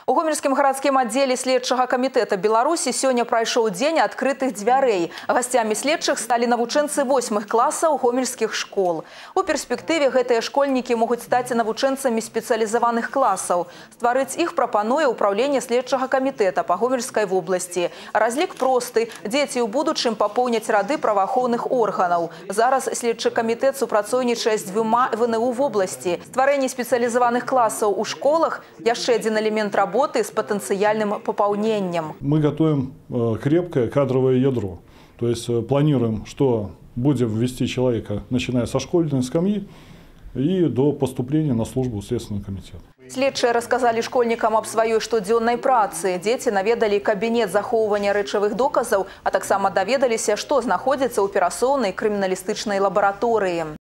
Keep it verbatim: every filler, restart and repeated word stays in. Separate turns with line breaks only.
У гомельскім гарадскім аддзеле следчага камітэта Беларусі сёння прайшоў дзень адкрытых дзвярэй. Гасцямі следчых сталі навучэнцы восьмых класаў гомельскіх школ. У перспектыве гэтыя школьнікі могуць стаць навучэнцамі спецыялізаваных класаў. Стварыць іх прапануе ўпраўленне следчага камітэта па Гомельскай вобласці. Разлік просты. Дзеці ў будучым папоўняць рады праваахоўных органаў. Зараз следчы камітэт супрацоўнічае з дзвюма вэ эн у вобласці. Стварэнне спецыялізаваных класаў у школах – яшчэ адзін элемент работы работы с потенциальным пополнением.
Мы готовим крепкое кадровое ядро. То есть планируем, что будем ввести человека, начиная со школьной скамьи и до поступления на службу в Следственный комитет.
Следчыя рассказали школьникам об своей штодзённай працы. Дети наведали кабинет захоўвання рэчавых доказаў, а таксама даведаліся, што знаходзіцца ў перасоўнай крыміналістычнай лабараторыі.